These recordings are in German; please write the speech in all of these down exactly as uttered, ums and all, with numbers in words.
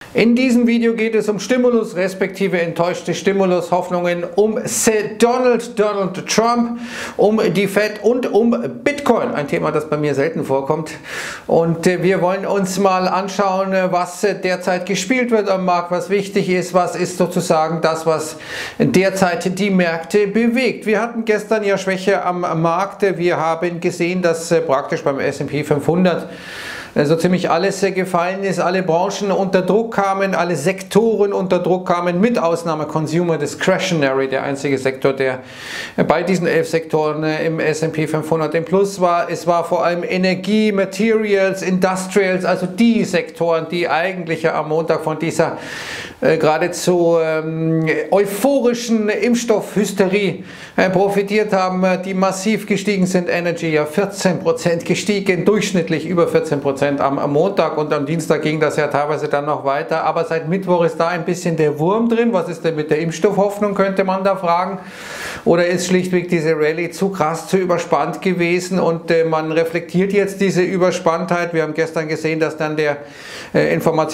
In diesem Video geht es um Stimulus, respektive enttäuschte Stimulus-Hoffnungen, um Donald, Donald Trump, um die Fed und um Bitcoin. Ein Thema, das bei mir selten vorkommt. Und wir wollen uns mal anschauen, was derzeit gespielt wird am Markt, was wichtig ist, was ist sozusagen das, was derzeit die Märkte bewegt. Wir hatten gestern ja Schwäche am Markt. Wir haben gesehen, dass praktisch beim S und P fünfhundert so ziemlich alles gefallen ist, alle Branchen unter Druck kamen, alle Sektoren unter Druck kamen, mit Ausnahme Consumer Discretionary, der einzige Sektor, der bei diesen elf Sektoren im S und P fünfhundert im Plus war. Es war vor allem Energie, Materials, Industrials, also die Sektoren, die eigentlich am Montag von dieser äh, geradezu ähm, euphorischen Impfstoffhysterie äh, profitiert haben, die massiv gestiegen sind. Energy ja vierzehn Prozent gestiegen, durchschnittlich über vierzehn Prozent am, am Montag, und am Dienstag ging das ja teilweise dann noch weiter. Aber seit Mittwoch ist da ein bisschen der Wurm drin. Was ist denn mit der Impfstoffhoffnung, könnte man da fragen. Oder ist schlichtweg diese Rallye zu krass, zu überspannt gewesen und äh, man reflektiert jetzt diese Überspanntheit. Wir haben gestern gesehen, dass dann der äh,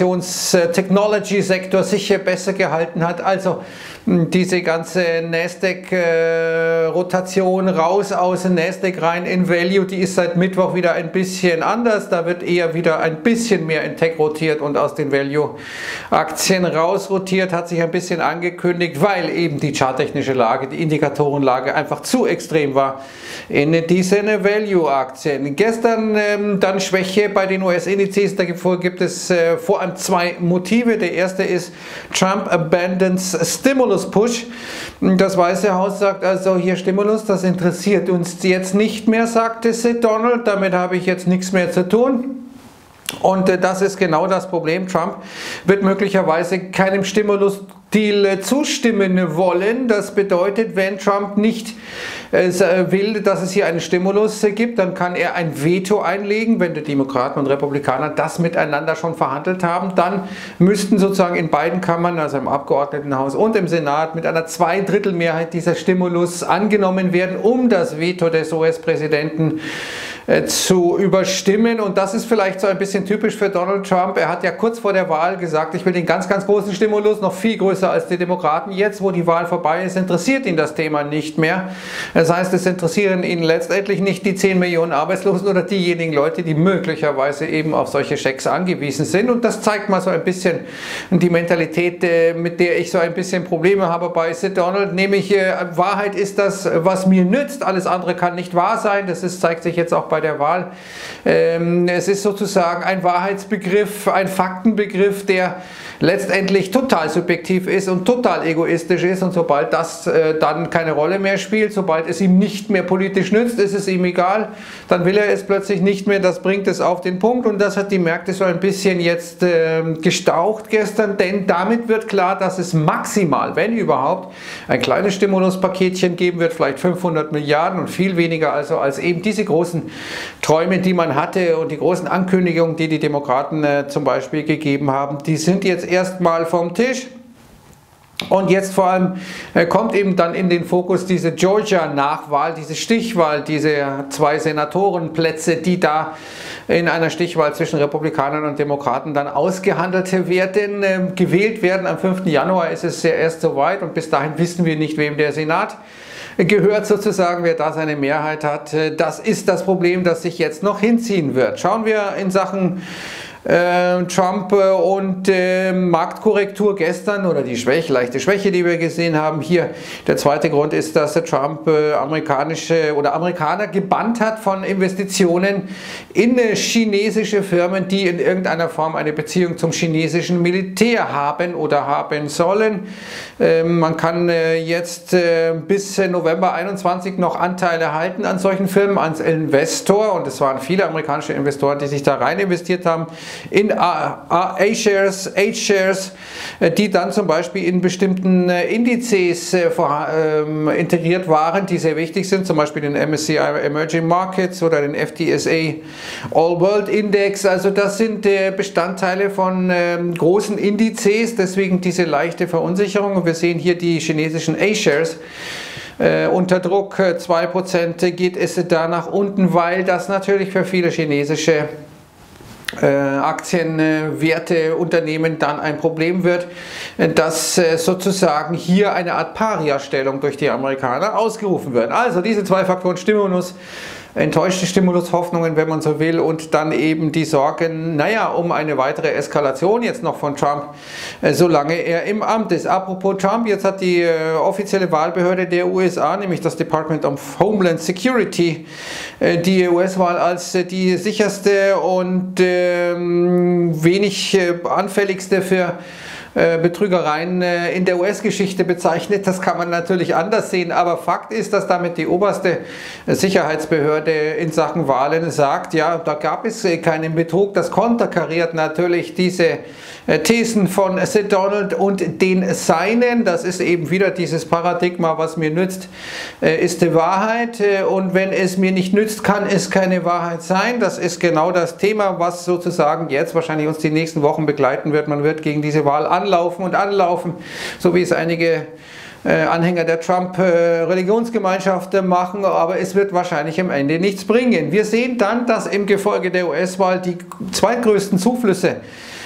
Informations-Technology-Sektor sich äh, besser gehalten hat. Also mh, diese ganze Nasdaq-Rotation äh, raus aus Nasdaq rein in Value, die ist seit Mittwoch wieder ein bisschen anders. Da wird eher wieder ein bisschen mehr in Tech rotiert und aus den Value-Aktien raus rotiert, hat sich ein bisschen angekündigt, weil eben die charttechnische Lage, die Indikatorenlage einfach zu extrem war in diesen Value-Aktien. Gestern ähm, dann Schwäche bei den U S-Indizes, davor gibt es äh, vor allem zwei Motive. Der erste ist Trump abandons Stimulus Push. Das Weiße Haus sagt also, hier Stimulus, das interessiert uns jetzt nicht mehr, sagte Donald, damit habe ich jetzt nichts mehr zu tun. Und äh, das ist genau das Problem. Trump wird möglicherweise keinem Stimulus-Deal zustimmen wollen. Das bedeutet, wenn Trump nicht äh, will, dass es hier einen Stimulus äh, gibt, dann kann er ein Veto einlegen. Wenn die Demokraten und Republikaner das miteinander schon verhandelt haben, dann müssten sozusagen in beiden Kammern, also im Abgeordnetenhaus und im Senat, mit einer Zweidrittelmehrheit dieser Stimulus angenommen werden, um das Veto des U S-Präsidenten äh, zu überstimmen. Und das ist vielleicht so ein bisschen typisch für Donald Trump. Er hat ja kurz vor der Wahl gesagt, ich will den ganz, ganz großen Stimulus, noch viel größer als die Demokraten. Jetzt, wo die Wahl vorbei ist, interessiert ihn das Thema nicht mehr. Das heißt, es interessieren ihn letztendlich nicht die zehn Millionen Arbeitslosen oder diejenigen Leute, die möglicherweise eben auf solche Schecks angewiesen sind. Und das zeigt mal so ein bisschen die Mentalität, mit der ich so ein bisschen Probleme habe bei Donald. Nämlich, Wahrheit ist das, was mir nützt. Alles andere kann nicht wahr sein. Das ist, zeigt sich jetzt auch bei der Wahl. Es ist sozusagen ein Wahrheitsbegriff, ein Faktenbegriff, der letztendlich total subjektiv ist und total egoistisch ist, und sobald das äh, dann keine Rolle mehr spielt, sobald es ihm nicht mehr politisch nützt, ist es ihm egal, dann will er es plötzlich nicht mehr, das bringt es auf den Punkt, und das hat die Märkte so ein bisschen jetzt äh, gestaucht gestern, denn damit wird klar, dass es maximal, wenn überhaupt, ein kleines Stimuluspaketchen geben wird, vielleicht fünfhundert Milliarden und viel weniger also als eben diese großen Träume, die man hatte, und die großen Ankündigungen, die die Demokraten äh, zum Beispiel gegeben haben, die sind jetzt erstmal vom Tisch. Und jetzt vor allem äh, kommt eben dann in den Fokus diese Georgia-Nachwahl, diese Stichwahl, diese zwei Senatorenplätze, die da in einer Stichwahl zwischen Republikanern und Demokraten dann ausgehandelt werden, äh, gewählt werden. Am fünften Januar ist es ja erst soweit, und bis dahin wissen wir nicht, wem der Senat gehört sozusagen, wer da seine Mehrheit hat. Das ist das Problem, das sich jetzt noch hinziehen wird. Schauen wir in Sachen äh, Trump und äh, Marktkorrektur gestern, oder die Schwäche, leichte Schwäche, die wir gesehen haben. Hier der zweite Grund ist, dass Trump äh, amerikanische oder Amerikaner gebannt hat von Investitionen in äh, chinesische Firmen, die in irgendeiner Form eine Beziehung zum chinesischen Militär haben oder haben sollen. Äh, man kann äh, jetzt äh, bis November einundzwanzig noch Anteile halten an solchen Firmen als Investor, und es waren viele amerikanische Investoren, die sich da rein investiert haben in A-Shares, H-Shares, die dann zum Beispiel in bestimmten Indizes integriert waren, die sehr wichtig sind, zum Beispiel den M S C I Emerging Markets oder den F T S A All World Index. Also das sind Bestandteile von großen Indizes, deswegen diese leichte Verunsicherung. Und wir sehen hier die chinesischen A-Shares Äh, unter Druck, zwei Prozent geht es da nach unten, weil das natürlich für viele chinesische äh, Aktienwerte, Unternehmen dann ein Problem wird, dass äh, sozusagen hier eine Art Paria-Stellung durch die Amerikaner ausgerufen wird. Also diese zwei Faktoren, Stimulus, enttäuschte Stimulushoffnungen, wenn man so will, und dann eben die Sorgen, naja, um eine weitere Eskalation jetzt noch von Trump, äh, solange er im Amt ist. Apropos Trump, jetzt hat die äh, offizielle Wahlbehörde der U S A, nämlich das Department of Homeland Security, äh, die U S-Wahl als äh, die sicherste und äh, wenig äh, anfälligste für Betrügereien in der U S-Geschichte bezeichnet. Das kann man natürlich anders sehen, aber Fakt ist, dass damit die oberste Sicherheitsbehörde in Sachen Wahlen sagt, ja, da gab es keinen Betrug. Das konterkariert natürlich diese Thesen von Sid Donald und den Seinen. Das ist eben wieder dieses Paradigma, was mir nützt, ist die Wahrheit, und wenn es mir nicht nützt, kann es keine Wahrheit sein. Das ist genau das Thema, was sozusagen jetzt wahrscheinlich uns die nächsten Wochen begleiten wird. Man wird gegen diese Wahl anlaufen und anlaufen, so wie es einige Anhänger der Trump-Religionsgemeinschaft machen, aber es wird wahrscheinlich am Ende nichts bringen. Wir sehen dann, dass im Gefolge der U S-Wahl die zweitgrößten Zuflüsse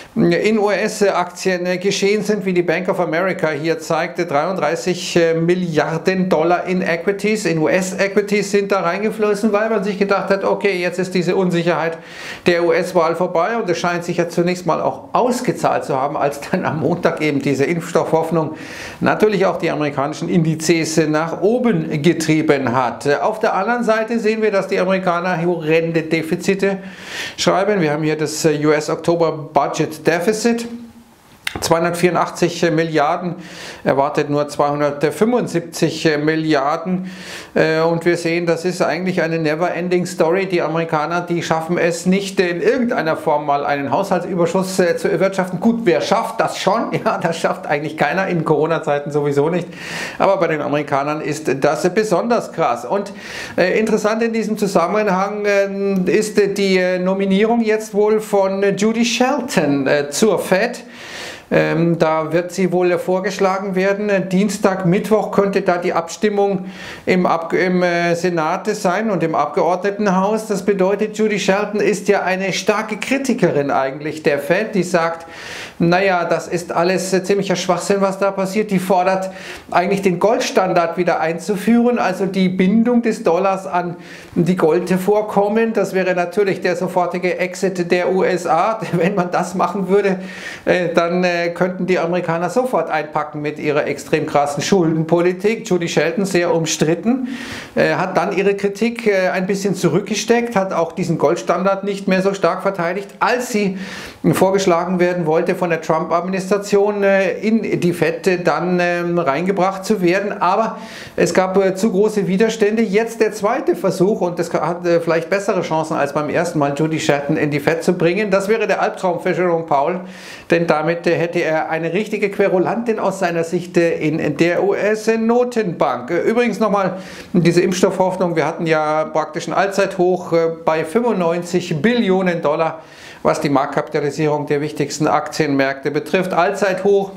in U S-Aktien geschehen sind, wie die Bank of America hier zeigte. dreiunddreißig Milliarden Dollar in Equities, in U S-Equities sind da reingeflossen, weil man sich gedacht hat, okay, jetzt ist diese Unsicherheit der U S-Wahl vorbei, und es scheint sich ja zunächst mal auch ausgezahlt zu haben, als dann am Montag eben diese Impfstoffhoffnung natürlich auch die amerikanischen Indizes nach oben getrieben hat. Auf der anderen Seite sehen wir, dass die Amerikaner horrende Defizite schreiben. Wir haben hier das U S Oktober Budget Deficit, zweihundertvierundachtzig Milliarden, erwartet nur zweihundertfünfundsiebzig Milliarden, und wir sehen, das ist eigentlich eine never-ending Story. Die Amerikaner, die schaffen es nicht in irgendeiner Form mal einen Haushaltsüberschuss zu erwirtschaften. Gut, wer schafft das schon? Ja, das schafft eigentlich keiner, in Corona-Zeiten sowieso nicht, aber bei den Amerikanern ist das besonders krass. Und äh, interessant in diesem Zusammenhang äh, ist die Nominierung jetzt wohl von Judy Shelton äh, zur Fed. Ähm, da wird sie wohl vorgeschlagen werden. Dienstag, Mittwoch könnte da die Abstimmung im, Ab im äh, Senat sein und im Abgeordnetenhaus. Das bedeutet, Judy Shelton ist ja eine starke Kritikerin eigentlich der Fed, die sagt, naja, das ist alles äh, ziemlicher Schwachsinn, was da passiert. Die fordert eigentlich den Goldstandard wieder einzuführen, also die Bindung des Dollars an die Goldvorkommen. Das wäre natürlich der sofortige Exit der U S A. Wenn man das machen würde, äh, dann äh, könnten die Amerikaner sofort einpacken mit ihrer extrem krassen Schuldenpolitik. Judy Shelton, sehr umstritten, äh, hat dann ihre Kritik äh, ein bisschen zurückgesteckt, hat auch diesen Goldstandard nicht mehr so stark verteidigt, als sie äh, vorgeschlagen werden wollte von der Trump-Administration äh, in die Fed dann äh, reingebracht zu werden. Aber es gab äh, zu große Widerstände. Jetzt der zweite Versuch, und das hat äh, vielleicht bessere Chancen als beim ersten Mal, Judy Shelton in die Fed zu bringen. Das wäre der Albtraum für Jerome Powell, denn damit äh, hätte er eine richtige Querulantin aus seiner Sicht in der U S-Notenbank. Übrigens nochmal diese Impfstoffhoffnung. Wir hatten ja praktisch ein Allzeithoch bei fünfundneunzig Billionen Dollar, was die Marktkapitalisierung der wichtigsten Aktienmärkte betrifft. Allzeithoch.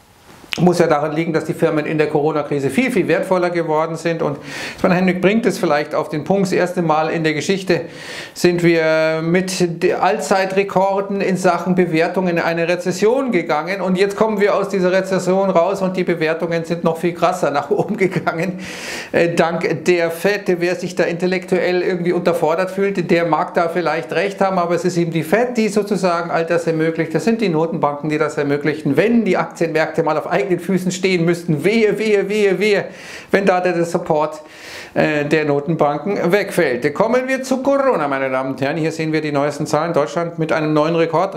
Muss ja daran liegen, dass die Firmen in der Corona-Krise viel, viel wertvoller geworden sind. Und Sven Hennig bringt es vielleicht auf den Punkt. Das erste Mal in der Geschichte sind wir mit Allzeitrekorden in Sachen Bewertungen in eine Rezession gegangen. Und jetzt kommen wir aus dieser Rezession raus und die Bewertungen sind noch viel krasser nach oben gegangen. Äh, dank der Fed. Wer sich da intellektuell irgendwie unterfordert fühlt, der mag da vielleicht recht haben, aber es ist eben die Fed, die sozusagen all das ermöglicht. Das sind die Notenbanken, die das ermöglichen. Wenn die Aktienmärkte mal auf eigenen Füßen stehen müssten, wehe, wehe, wehe, wehe, wenn da der Support äh, der Notenbanken wegfällt. Kommen wir zu Corona, meine Damen und Herren. Hier sehen wir die neuesten Zahlen. Deutschland mit einem neuen Rekord,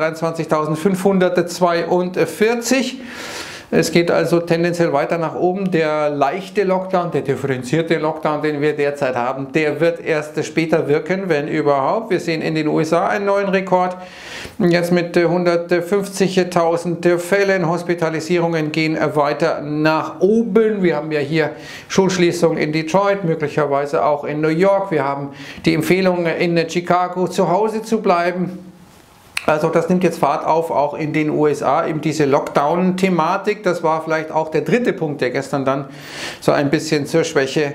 dreiundzwanzigtausendfünfhundertzweiundvierzig. Es geht also tendenziell weiter nach oben. Der leichte Lockdown, der differenzierte Lockdown, den wir derzeit haben, der wird erst später wirken, wenn überhaupt. Wir sehen in den U S A einen neuen Rekord. Jetzt mit hundertfünfzigtausend Fällen. Hospitalisierungen gehen weiter nach oben. Wir haben ja hier Schulschließungen in Detroit, möglicherweise auch in New York. Wir haben die Empfehlung in Chicago zu Hause zu bleiben. Also das nimmt jetzt Fahrt auf, auch in den U S A, eben diese Lockdown-Thematik. Das war vielleicht auch der dritte Punkt, der gestern dann so ein bisschen zur Schwäche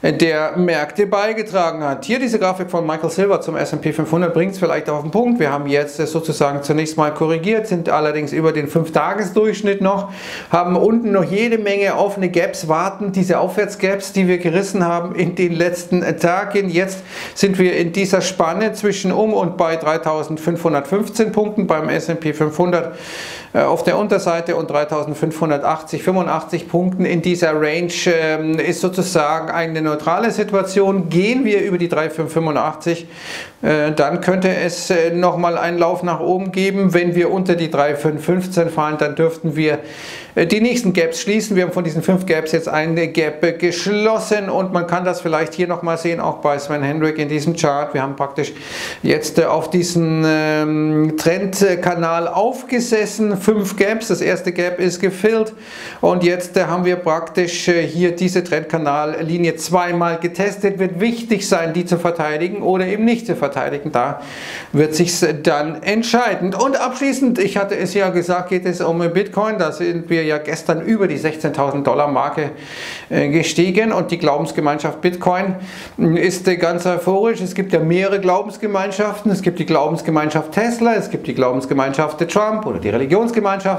der Märkte beigetragen hat. Hier diese Grafik von Michael Silver zum S und P fünfhundert bringt es vielleicht auf den Punkt. Wir haben jetzt sozusagen zunächst mal korrigiert, sind allerdings über den fünf Tages Durchschnitt noch, haben unten noch jede Menge offene Gaps warten, diese Aufwärtsgaps, die wir gerissen haben in den letzten Tagen. Jetzt sind wir in dieser Spanne zwischen um und bei dreitausendfünfhundertfünfzehn Punkten beim S und P fünfhundert auf der Unterseite und dreitausendfünfhundertachtzig, fünfundachtzig Punkten in dieser Range äh, ist sozusagen eine neutrale Situation. Gehen wir über die dreitausendfünfhundertfünfundachtzig, äh, dann könnte es äh, nochmal einen Lauf nach oben geben. Wenn wir unter die dreitausendfünfhundertfünfzehn fallen, dann dürften wir äh, die nächsten Gaps schließen. Wir haben von diesen fünf Gaps jetzt eine Gap äh, geschlossen und man kann das vielleicht hier nochmal sehen, auch bei Sven Hendrick in diesem Chart. Wir haben praktisch jetzt äh, auf diesen ähm, Trendkanal aufgesessen. Fünf Gaps, das erste Gap ist gefüllt und jetzt äh, haben wir praktisch äh, hier diese Trendkanallinie zweimal getestet. Wird wichtig sein, die zu verteidigen oder eben nicht zu verteidigen. Da wird sich dann entscheiden. Und abschließend, ich hatte es ja gesagt, geht es um Bitcoin. Da sind wir ja gestern über die sechzehntausend Dollar Marke äh, gestiegen und die Glaubensgemeinschaft Bitcoin ist äh, ganz euphorisch. Es gibt ja mehrere Glaubensgemeinschaften. Es gibt die Glaubensgemeinschaft Tesla, es gibt die Glaubensgemeinschaft Trump oder die Religionsgemeinschaft.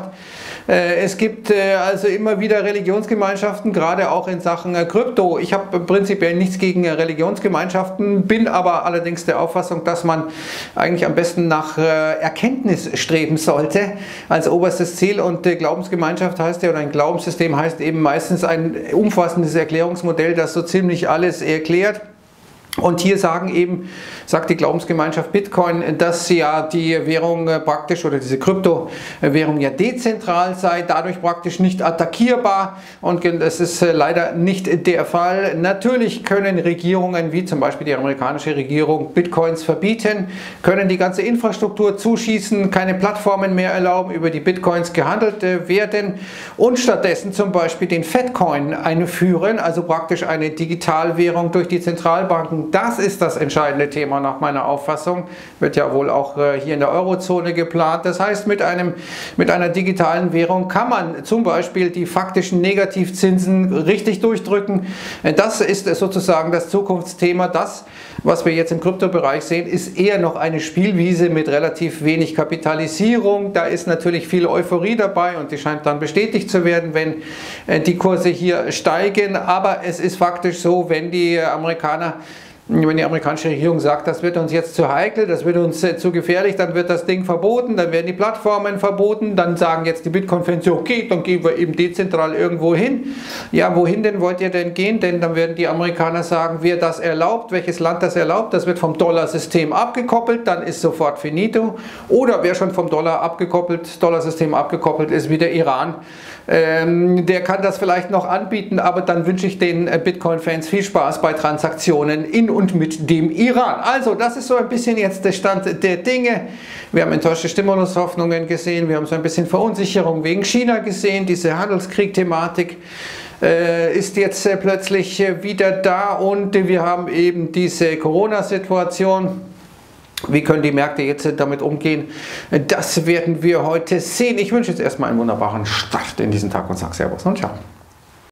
Es gibt also immer wieder Religionsgemeinschaften, gerade auch in Sachen Krypto. Ich habe prinzipiell nichts gegen Religionsgemeinschaften, bin aber allerdings der Auffassung, dass man eigentlich am besten nach Erkenntnis streben sollte als oberstes Ziel. Und Glaubensgemeinschaft heißt ja, oder ein Glaubenssystem heißt eben meistens ein umfassendes Erklärungsmodell, das so ziemlich alles erklärt. Und hier sagen eben, sagt die Glaubensgemeinschaft Bitcoin, dass ja die Währung praktisch oder diese Kryptowährung ja dezentral sei, dadurch praktisch nicht attackierbar und das ist leider nicht der Fall. Natürlich können Regierungen wie zum Beispiel die amerikanische Regierung Bitcoins verbieten, können die ganze Infrastruktur zuschießen, keine Plattformen mehr erlauben, über die Bitcoins gehandelt werden und stattdessen zum Beispiel den Fatcoin einführen, also praktisch eine Digitalwährung durch die Zentralbanken. Das ist das entscheidende Thema nach meiner Auffassung. Wird ja wohl auch hier in der Eurozone geplant. Das heißt, mit, einem, mit einer digitalen Währung kann man zum Beispiel die faktischen Negativzinsen richtig durchdrücken. Das ist sozusagen das Zukunftsthema. Das, was wir jetzt im Kryptobereich sehen, ist eher noch eine Spielwiese mit relativ wenig Kapitalisierung. Da ist natürlich viel Euphorie dabei und die scheint dann bestätigt zu werden, wenn die Kurse hier steigen. Aber es ist faktisch so, wenn die Amerikaner Wenn die amerikanische Regierung sagt, das wird uns jetzt zu heikel, das wird uns äh, zu gefährlich, dann wird das Ding verboten, dann werden die Plattformen verboten, dann sagen jetzt die Bitcoin-Fans, okay, dann gehen wir eben dezentral irgendwo hin. Ja, wohin denn wollt ihr denn gehen? Denn dann werden die Amerikaner sagen, wer das erlaubt, welches Land das erlaubt, das wird vom Dollarsystem abgekoppelt, dann ist sofort finito. Oder wer schon vom Dollar abgekoppelt, Dollarsystem abgekoppelt ist, wie der Iran, ähm, der kann das vielleicht noch anbieten, aber dann wünsche ich den äh, Bitcoin-Fans viel Spaß bei Transaktionen in und mit dem Iran. Also das ist so ein bisschen jetzt der Stand der Dinge. Wir haben enttäuschte Stimulushoffnungen gesehen, wir haben so ein bisschen Verunsicherung wegen China gesehen, diese Handelskrieg-Thematik äh, ist jetzt äh, plötzlich äh, wieder da und äh, wir haben eben diese Corona-Situation. Wie können die Märkte jetzt damit umgehen? Das werden wir heute sehen. Ich wünsche jetzt erstmal einen wunderbaren Start in diesen Tag und sage Servus und Ciao.